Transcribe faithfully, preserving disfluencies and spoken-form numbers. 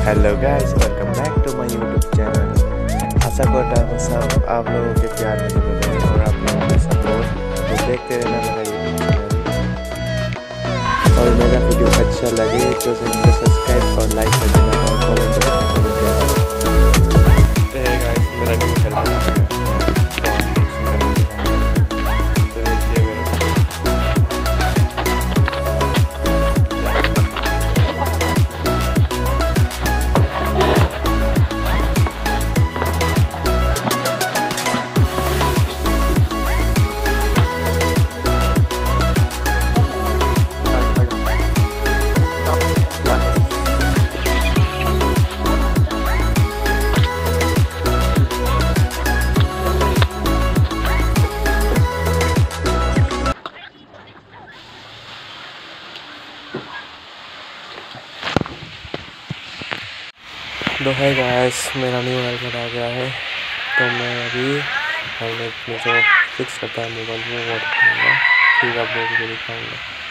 Hello guys, welcome back to my YouTube channel. आशा करता हूँ सब आप लोगों के प्यार में बने रहें और आप लोगों का सपोर्ट तो देखते रहना मेरा यूट्यूब चैनल। और मेरा वीडियो अच्छा लगे तो चैनल को सब्सक्राइब और लाइक कर देना और कमेंट करना। गाइस मेरा न्यू हेलमेट तो है गाइस, मेरा न्यू हेलमेट आ गया है। तो मैं अभी हेलमेट में जो फिक्स करता है मोबाइल में वो दिखाऊंगा, फिर आप लोगों को दिखाऊंगा।